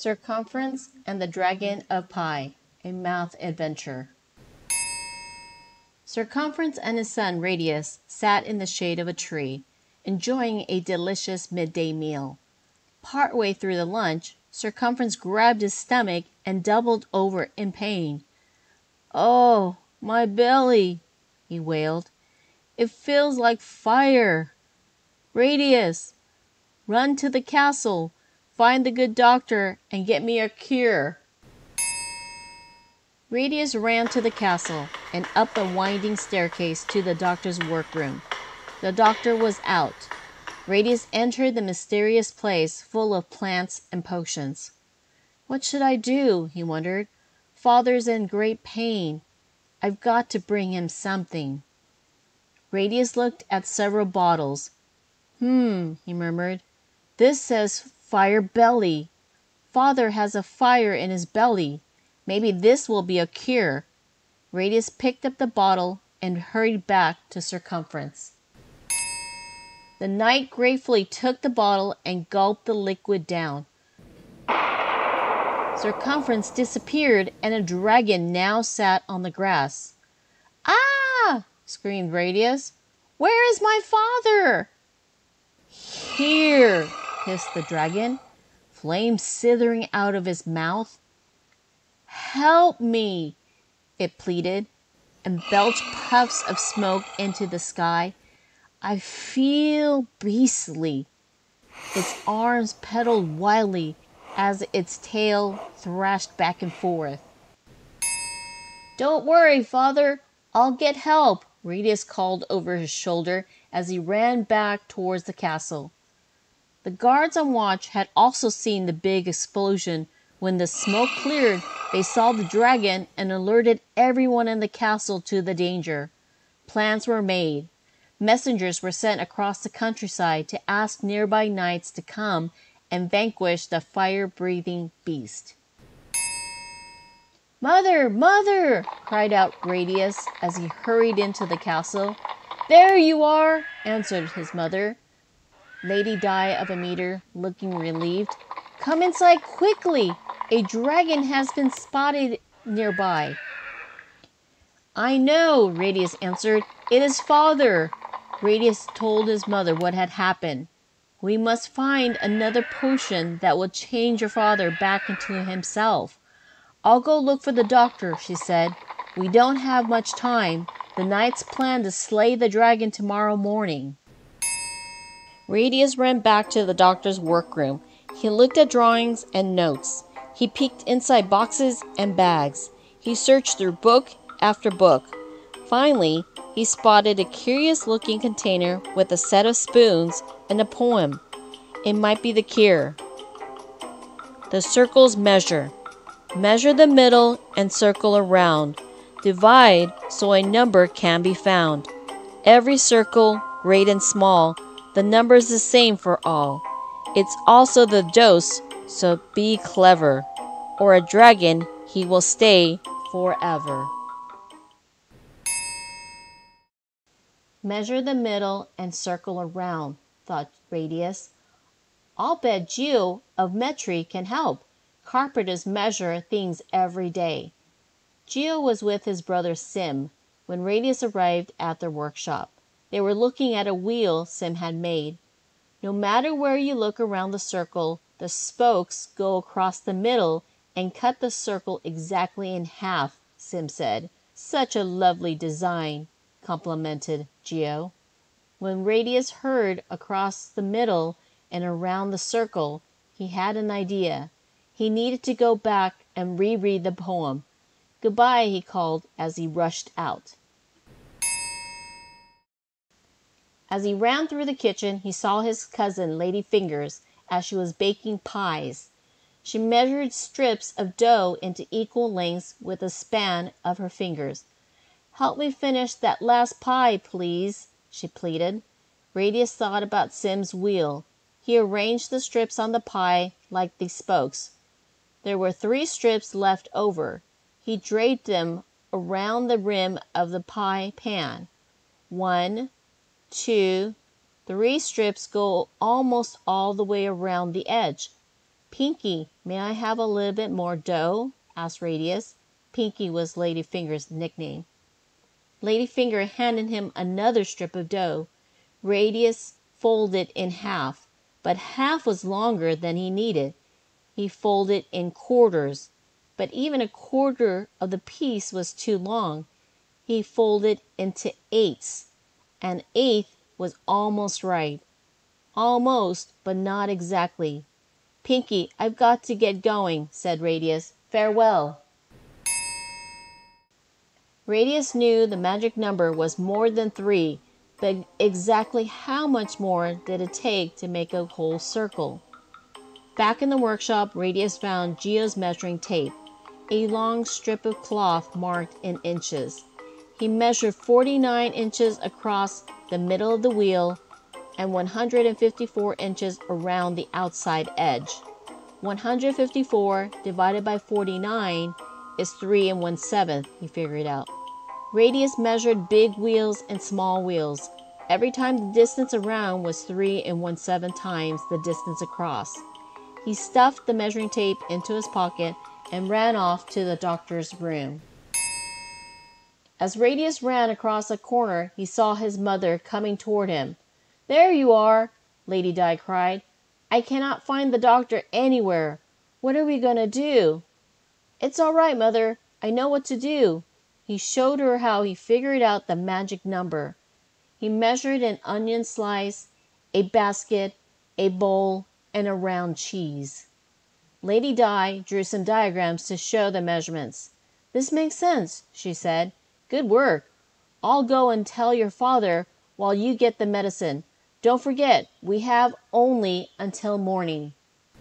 Circumference and the Dragon of Pi, a Mouth Adventure. Circumference and his son Radius sat in the shade of a tree, enjoying a delicious midday meal. Partway through the lunch, Circumference grabbed his stomach and doubled over in pain. "Oh, my belly!" he wailed. "It feels like fire. Radius, run to the castle, find the good doctor, and get me a cure." Radius ran to the castle and up the winding staircase to the doctor's workroom. The doctor was out. Radius entered the mysterious place full of plants and potions. "What should I do?" he wondered. "Father's in great pain. I've got to bring him something." Radius looked at several bottles. He murmured. "This says fire belly. Father has a fire in his belly. Maybe this will be a cure." Radius picked up the bottle and hurried back to Circumference. The knight gratefully took the bottle and gulped the liquid down. Circumference disappeared, and a dragon now sat on the grass. "Ah!" screamed Radius. "Where is my father?" "Here!" hissed the dragon, flames slithering out of his mouth. "Help me!" it pleaded, and belched puffs of smoke into the sky. "I feel beastly." Its arms pedaled wildly as its tail thrashed back and forth. "Don't worry, father. I'll get help," Radius called over his shoulder as he ran back towards the castle. The guards on watch had also seen the big explosion. When the smoke cleared, they saw the dragon and alerted everyone in the castle to the danger. Plans were made. Messengers were sent across the countryside to ask nearby knights to come and vanquish the fire-breathing beast. "Mother! Mother!" cried out Radius as he hurried into the castle. "There you are!" answered his mother, Lady Di of a Meter, looking relieved. "Come inside quickly! A dragon has been spotted nearby." "I know," Radius answered. "It is father." Radius told his mother what had happened. "We must find another potion that will change your father back into himself." "I'll go look for the doctor," she said. "We don't have much time. The knights plan to slay the dragon tomorrow morning." Radius ran back to the doctor's workroom. He looked at drawings and notes. He peeked inside boxes and bags. He searched through book after book. Finally, he spotted a curious-looking container with a set of spoons and a poem. It might be the cure. The circles measure. Measure the middle and circle around. Divide so a number can be found. Every circle, great and small, the number is the same for all. It's also the dose, so be clever, or a dragon he will stay forever. Measure the middle and circle around, thought Radius. I'll bet Geo of Metri can help. Carpenters measure things every day. Geo was with his brother Sim when Radius arrived at their workshop. They were looking at a wheel Sim had made. "No matter where you look around the circle, the spokes go across the middle and cut the circle exactly in half," Sim said. "Such a lovely design," complimented Geo. When Radius heard across the middle and around the circle, he had an idea. He needed to go back and reread the poem. "Goodbye," he called as he rushed out. As he ran through the kitchen, he saw his cousin Lady Fingers as she was baking pies. She measured strips of dough into equal lengths with the span of her fingers. "Help me finish that last pie, please," she pleaded. Radius thought about Sim's wheel. He arranged the strips on the pie like the spokes. There were 3 strips left over. He draped them around the rim of the pie pan. 1, 2, 3 strips go almost all the way around the edge. Pinky, may I have a little bit more dough? Asked Radius. Pinky was Ladyfinger's nickname. Ladyfinger handed him another strip of dough. Radius folded in half, but half was longer than he needed. He folded in quarters, but even a quarter of the piece was too long. He folded into eighths. An eighth was almost right. Almost, but not exactly. Pinky, I've got to get going, said Radius. Farewell. Radius knew the magic number was more than 3, but exactly how much more did it take to make a whole circle? Back in the workshop, Radius found Geo's measuring tape, a long strip of cloth marked in inches. He measured 49 inches across the middle of the wheel and 154 inches around the outside edge. 154 divided by 49 is 3 1/7, he figured out. Radius measured big wheels and small wheels. Every time the distance around was 3 1/7 times the distance across. He stuffed the measuring tape into his pocket and ran off to the doctor's room. As Radius ran across a corner, he saw his mother coming toward him. There you are, Lady Di cried. I cannot find the doctor anywhere. What are we going to do? It's all right, Mother. I know what to do. He showed her how he figured out the magic number. He measured an onion slice, a basket, a bowl, and a round cheese. Lady Di drew some diagrams to show the measurements. This makes sense, she said. Good work. I'll go and tell your father while you get the medicine. Don't forget, we have only until morning.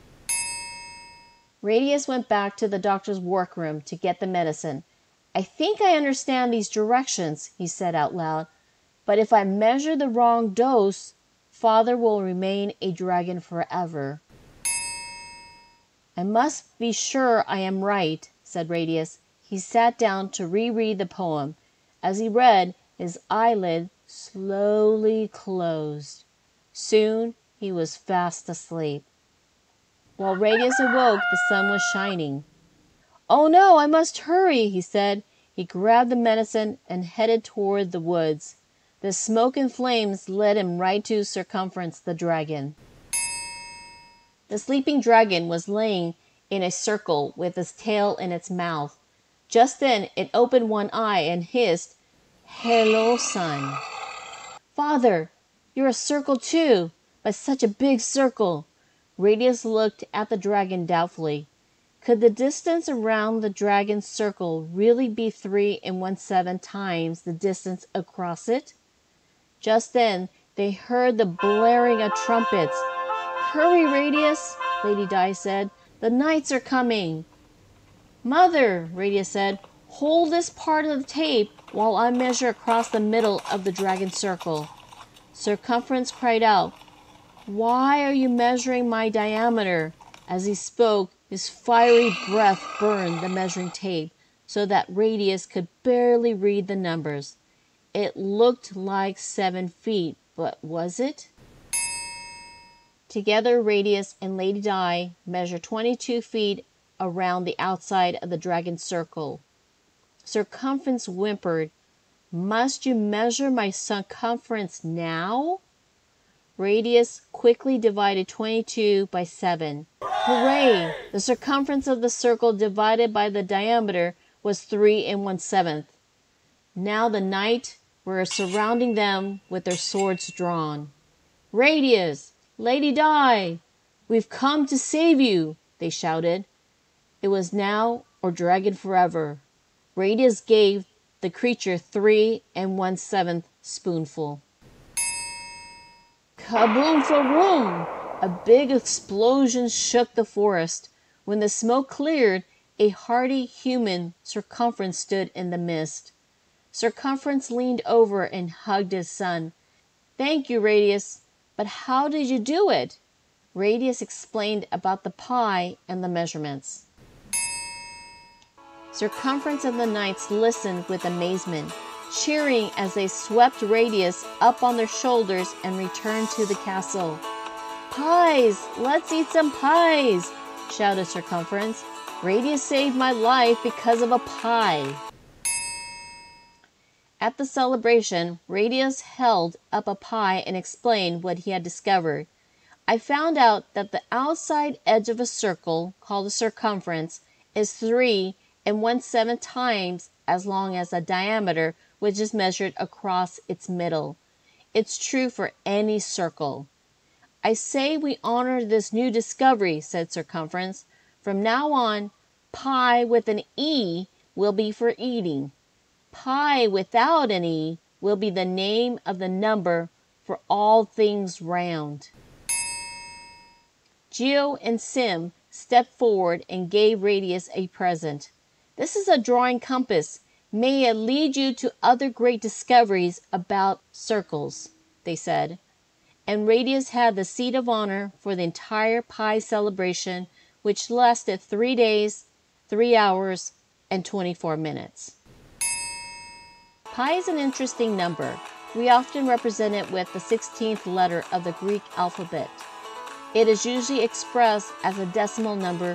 Radius went back to the doctor's workroom to get the medicine. I think I understand these directions, he said out loud. But if I measure the wrong dose, Father will remain a dragon forever. I must be sure I am right, said Radius. He sat down to reread the poem. As he read, his eyelid slowly closed. Soon he was fast asleep. While Radius awoke, the sun was shining. Oh no, I must hurry, he said. He grabbed the medicine and headed toward the woods. The smoke and flames led him right to Cumference the dragon. The sleeping dragon was laying in a circle with its tail in its mouth. Just then it opened one eye and hissed, Hello, son. Father, you're a circle too, but such a big circle. Radius looked at the dragon doubtfully. Could the distance around the dragon's circle really be 3 1/7 times the distance across it? Just then they heard the blaring of trumpets. Hurry, Radius, Lady Di said. The knights are coming. Mother, Radius said, hold this part of the tape while I measure across the middle of the dragon's circle. Cumference cried out, Why are you measuring my diameter? As he spoke, his fiery breath burned the measuring tape so that Radius could barely read the numbers. It looked like 7 feet, but was it? Together, Radius and Lady Di measured 22 feet around the outside of the dragon's circle. Cumference whimpered, Must you measure my circumference now? Radius quickly divided 22 by 7. Hooray! The circumference of the circle divided by the diameter was 3 1/7. Now the knights were surrounding them with their swords drawn. Radius! Lady Di! We've come to save you, they shouted. It was now or dragon forever. Radius gave the creature 3 1/7 spoonful. Kaboom for room! A big explosion shook the forest. When the smoke cleared, a hardy human Cumference stood in the mist. Cumference leaned over and hugged his son. Thank you, Radius. But how did you do it? Radius explained about the pie and the measurements. Cumference and the knights listened with amazement, cheering as they swept Radius up on their shoulders and returned to the castle. Pies! Let's eat some pies! shouted Circumference. Radius saved my life because of a pie. At the celebration, Radius held up a pie and explained what he had discovered. I found out that the outside edge of a circle, called a circumference, is 3 1/7 times as long as the diameter, which is measured across its middle. It's true for any circle. I say we honor this new discovery, said Circumference. From now on, pie with an E will be for eating. Pi without an E will be the name of the number for all things round. Geo and Sim stepped forward and gave Radius a present. This is a drawing compass. May it lead you to other great discoveries about circles, they said. And Radius had the seat of honor for the entire pie celebration, which lasted 3 days, 3 hours, and 24 minutes. Pi is an interesting number. We often represent it with the 16th letter of the Greek alphabet. It is usually expressed as a decimal number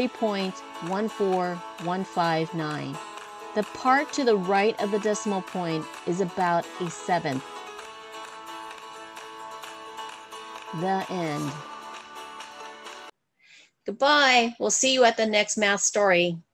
3.14159. The part to the right of the decimal point is about a seventh. The end. Goodbye. We'll see you at the next math story.